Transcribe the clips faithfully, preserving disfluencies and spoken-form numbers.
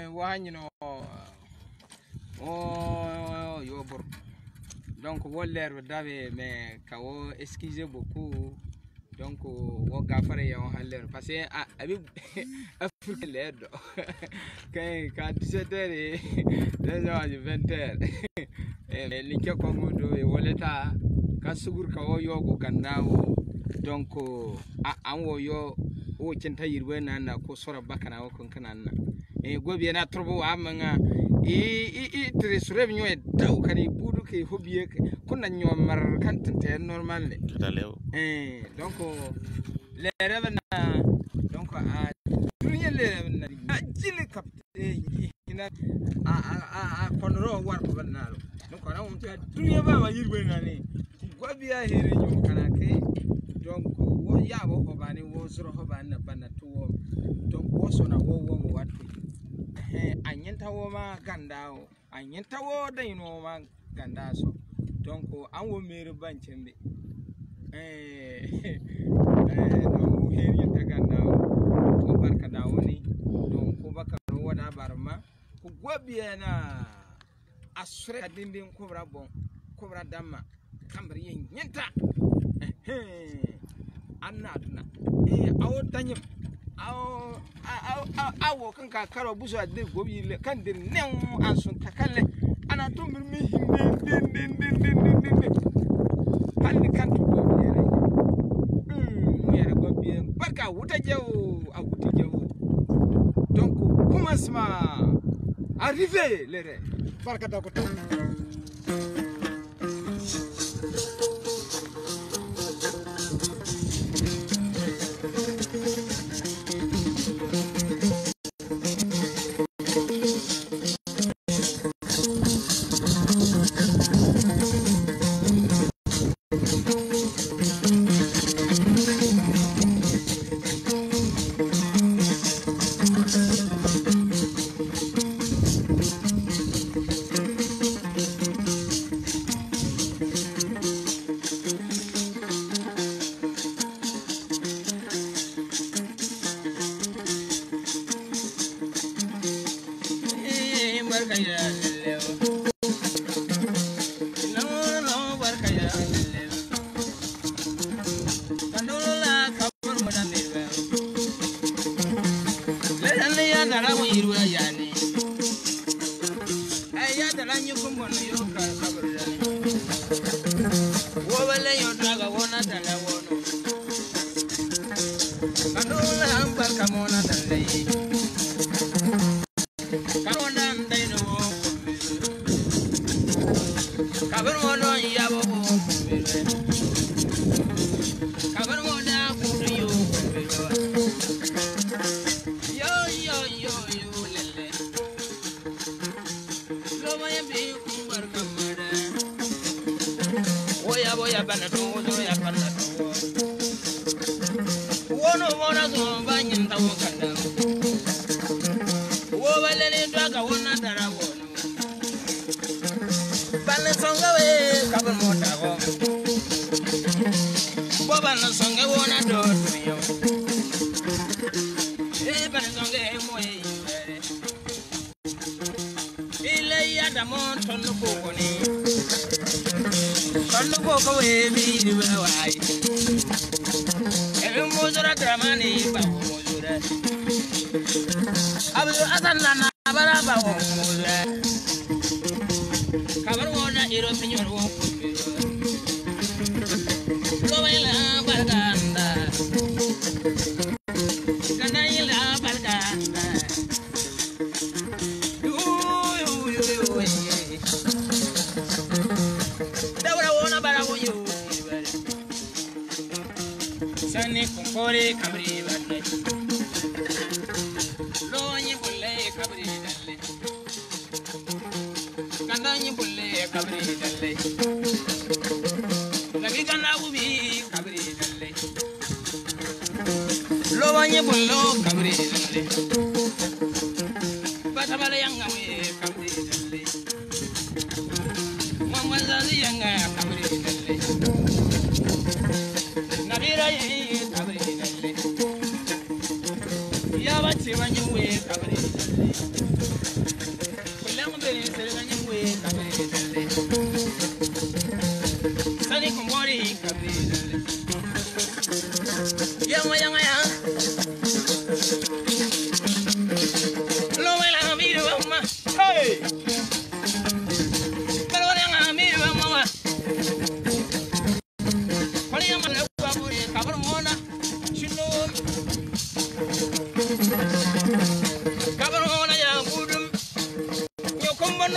wanyino oh yo bor donc woller dave mais kawo excusez beaucoup donc wo gafare ya on haller parce que abi afrique ledo kay ka dix-sept heures déjà vingt heures et linke ko ngodo e woleta ka sugur kawo yogo kandawo donc an wo yo o cinta yirwe na na ko sora bakana wo kon kana na e gobi na turbo amanga e e tresure nyo e daw kani budu ke hobiye kunna nyo mar kan tante normal le eh donc les rêves na donc a dunya les rêves na ajile capte ina a a a konro war ko banalo donc na mo ta dunya ba wa yirwe na ni gobi a here nyo kana ke donc wo ya wo ko bani wo zuro ho bani na bana to donc wo so na wo wo mo watu eh anyenta wo ma gandao anyenta wo da ino ma ganda so donc an wo mere banchembe eh eh no heri ta gandao to barka dawo ni donc ko baka wo da barma ko gobiya na asure dindin kubra bon kubra damma kambar yin nyenta eh anna duna eh awo tanyim awo awo awo kan ka karo buso ade gobi le kan dir nen ansun takalle ana to mir mi hinde den den den den den halli kan to gobi yere hmm yere gobi barka wuta jewo a wuti jewo donc commencement arrivé les rêves barka da ko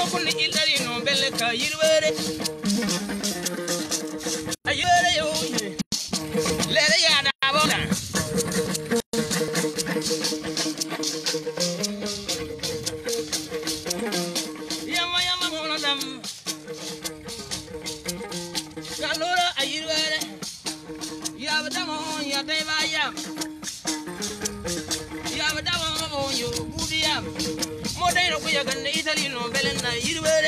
no kun ilari no belle ka yirwere ayere yo lere ya da bona yama yama bona dam kalora ayirwere ya badamo ya dai ba yam ya badamo yo budiyam modai no kuya ganne Italy no belen na yirwere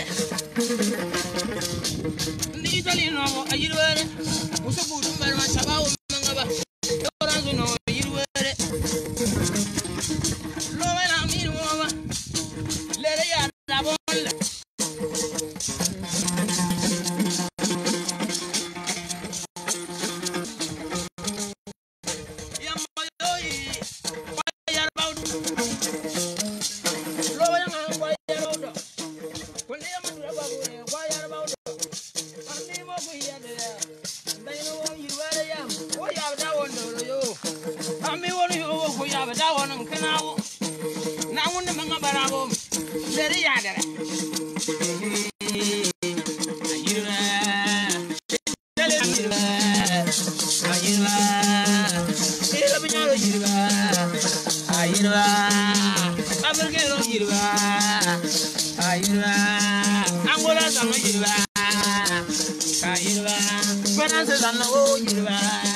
ni Italy no ayirwere muso budum bar ma sabawo mangaba orange no yirwere lo wala mi no ma lere ya da bolle ya moyoyi wayar bawdu lo wala ma wayar bawdu ko ne ma dura babu ne wayar bawdu ani mo ko yade dai no won yirwere yam wo ya da won do yo ami won yo ko ya da won kanawo na won ma ngabarabo lere ya dere ayirwa dele ayirwa ayirwa ila binyaro yirwa ayirwa aburgero yirwa ayirwa angola zano yirwa ayirwa Francis zano yirwa